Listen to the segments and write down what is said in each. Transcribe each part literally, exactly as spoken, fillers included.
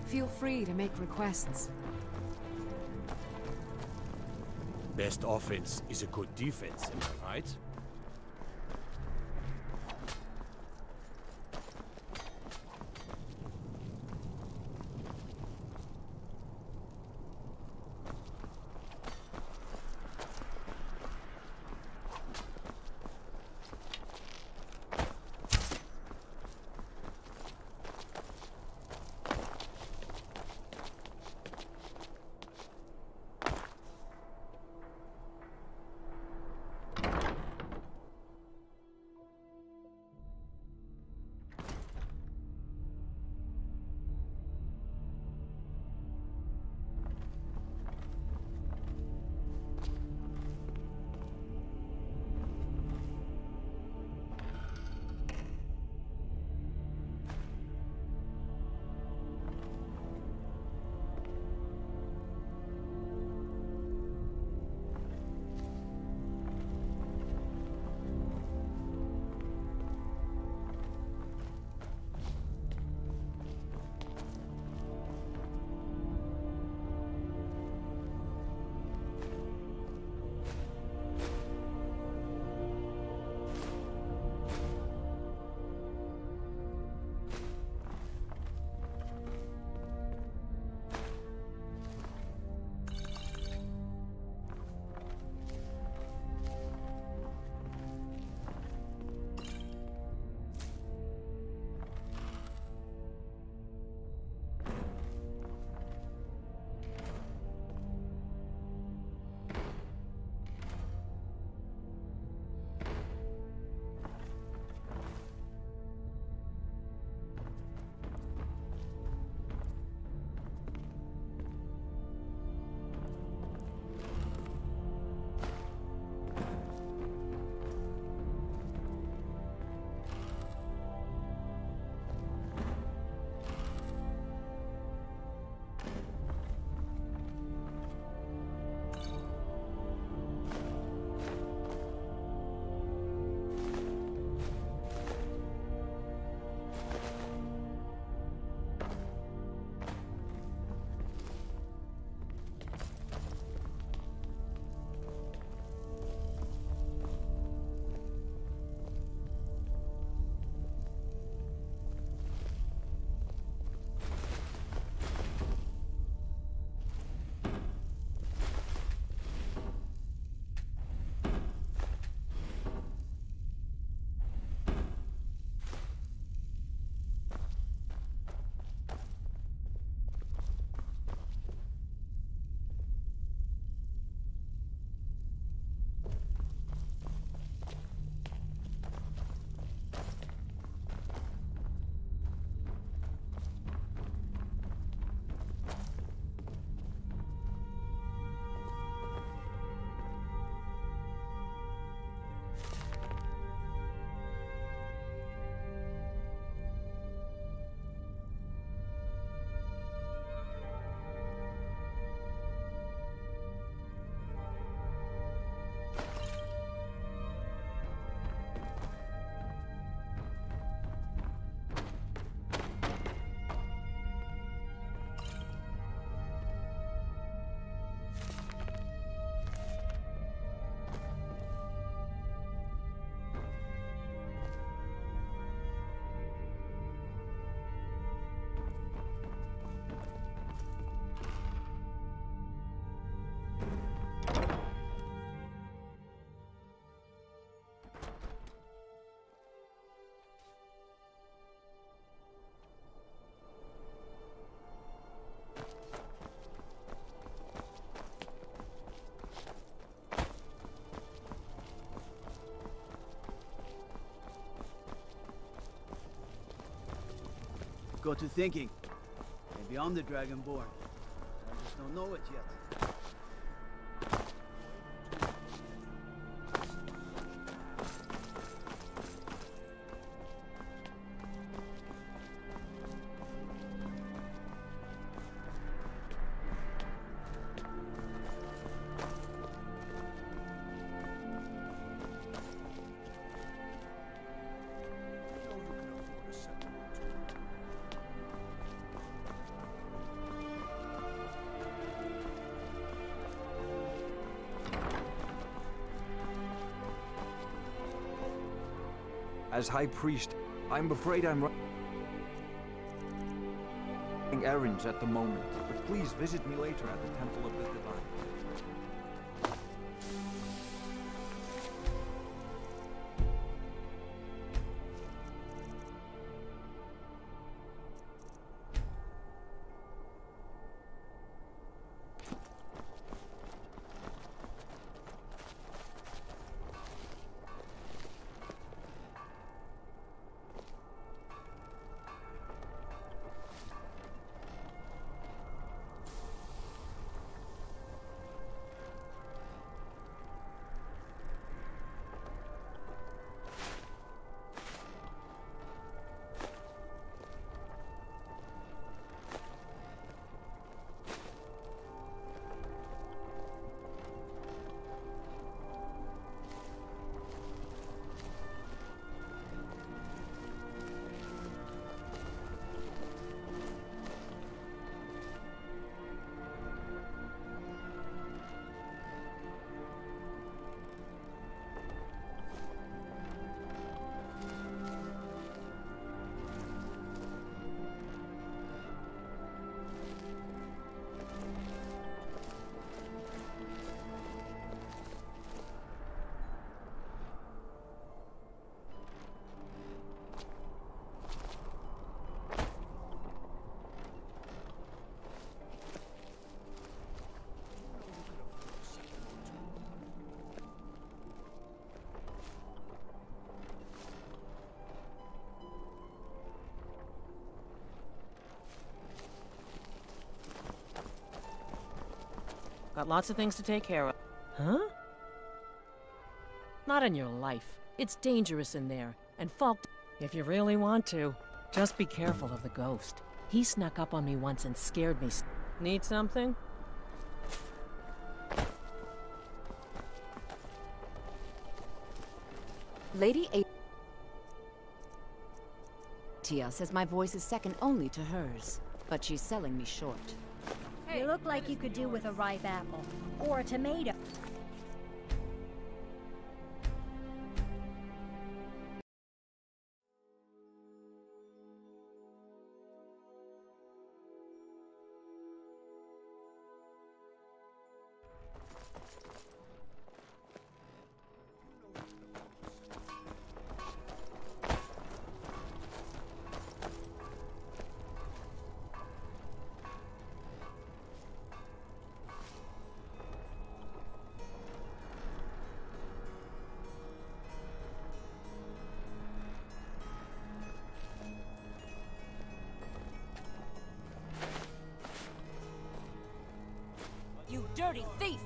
Feel free to make requests. Best offense is a good defense, am I right? Got to thinking. Maybe I'm the Dragonborn. I just don't know it yet. As High Priest, I'm afraid I'm running errands at the moment, but please visit me later at the Temple of the Divine. Got lots of things to take care of. Huh? Not in your life. It's dangerous in there. And Falk, if you really want to, just be careful of the ghost. He snuck up on me once and scared me. Need something? Lady A. Tia says my voice is second only to hers, but she's selling me short. You look like you could do with a ripe apple. Or a tomato. You dirty thief!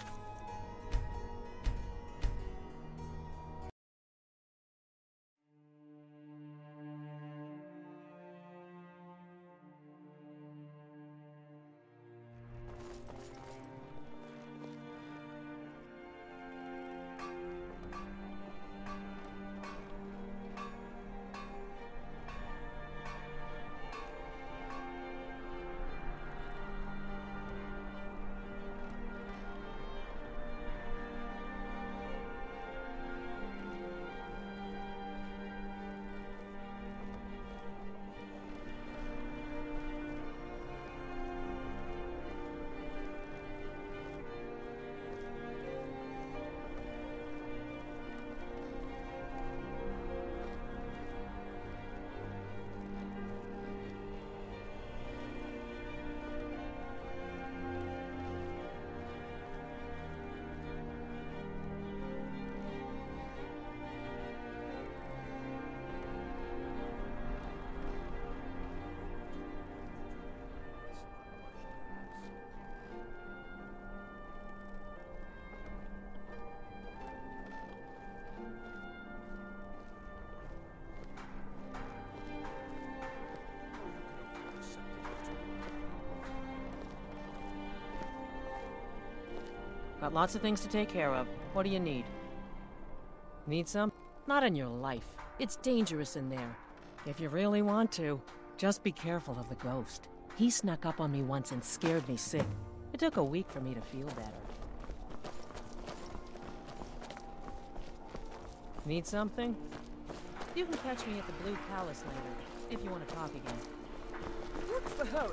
Got lots of things to take care of. What do you need? Need some? Not in your life. It's dangerous in there. If you really want to, just be careful of the ghost. He snuck up on me once and scared me sick. It took a week for me to feel better. Need something? You can catch me at the Blue Palace later, if you want to talk again. What's the hurry?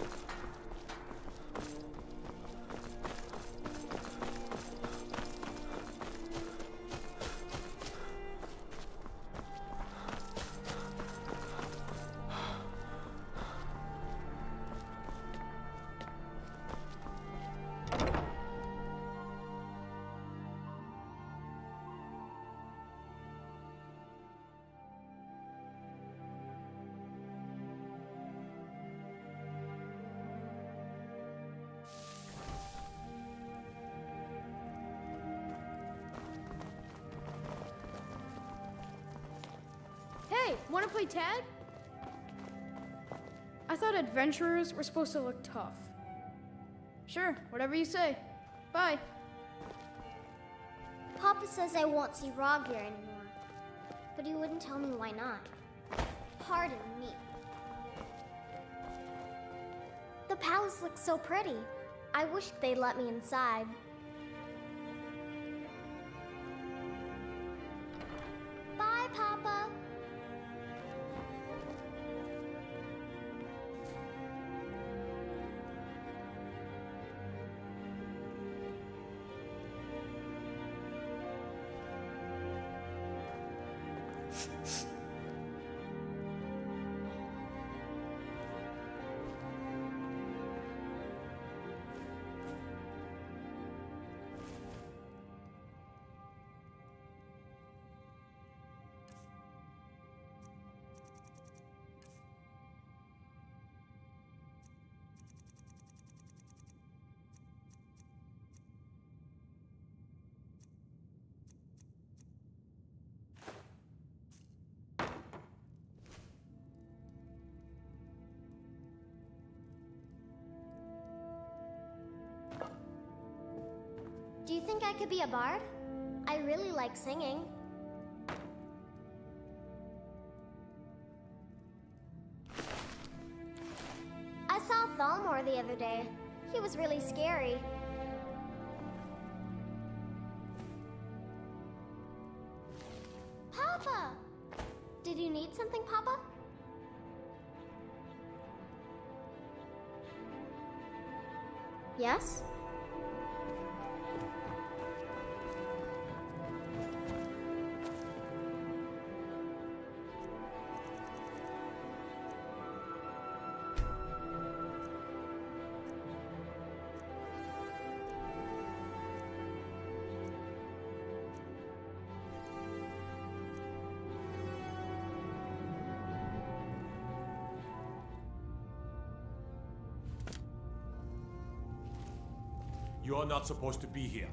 Hey, wanna play tag? I thought adventurers were supposed to look tough. Sure, whatever you say. Bye. Papa says I won't see Rob here anymore, but he wouldn't tell me why not. Pardon me. The palace looks so pretty. I wish they'd let me inside. Bye, Papa. Do you think I could be a bard? I really like singing. I saw Thalmor the other day. He was really scary. Papa! Did you need something, Papa? Yes? You are not supposed to be here.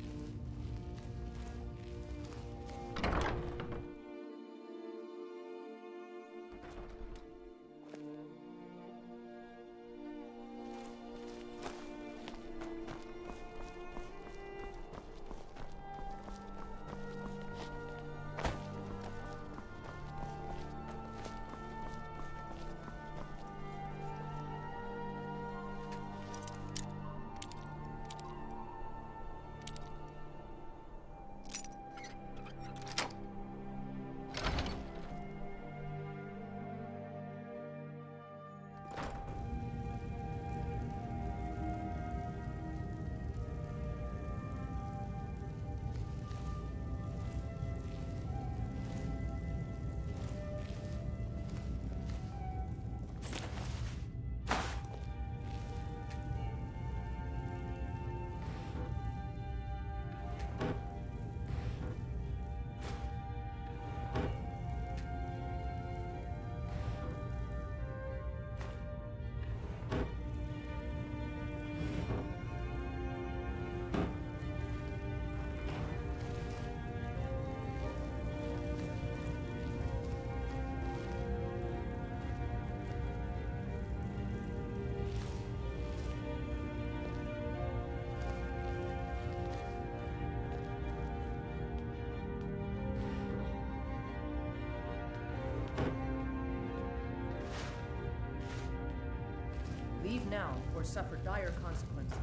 Leave now or suffer dire consequences.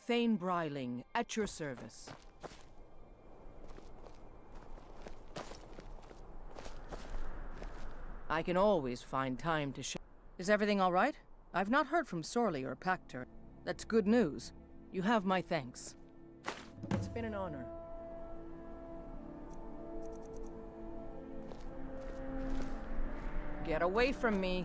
Thane Bryling, at your service. I can always find time to sh- Is everything all right? I've not heard from Sorley or Pactor. That's good news. You have my thanks. It's been an honor. Get away from me.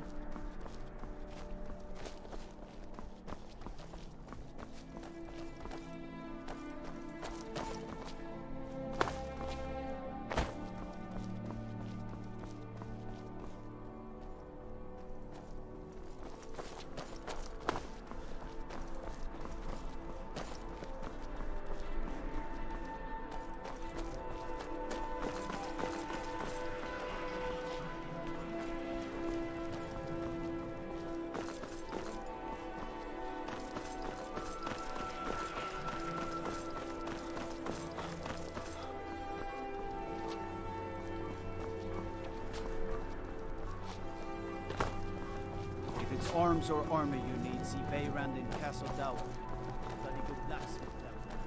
Arms or armor you need, see Bayrand in Castle Dower. Bloody good blacksmith down there.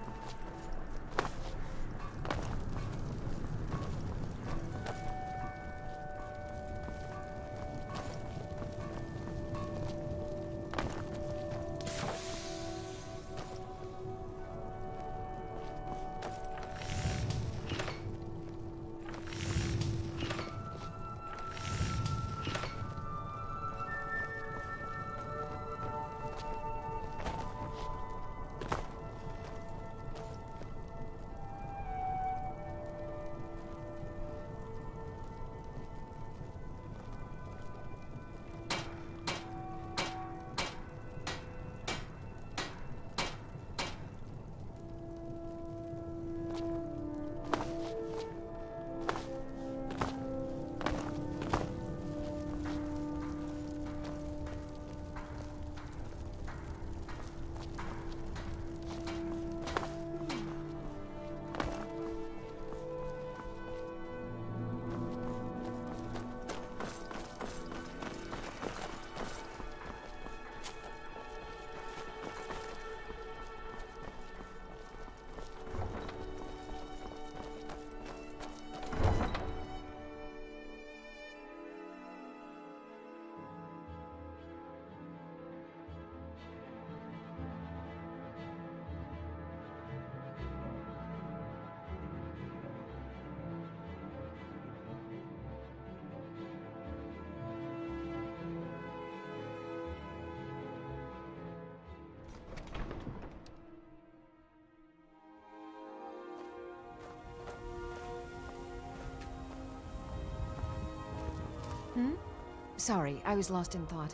Hmm? Sorry, I was lost in thought.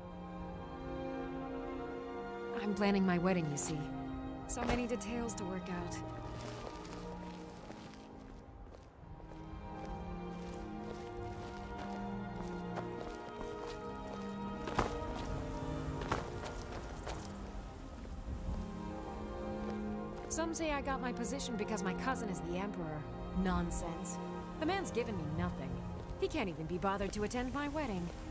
I'm planning my wedding, you see. So many details to work out. Some say I got my position because my cousin is the Emperor. Nonsense. The man's given me nothing. He can't even be bothered to attend my wedding.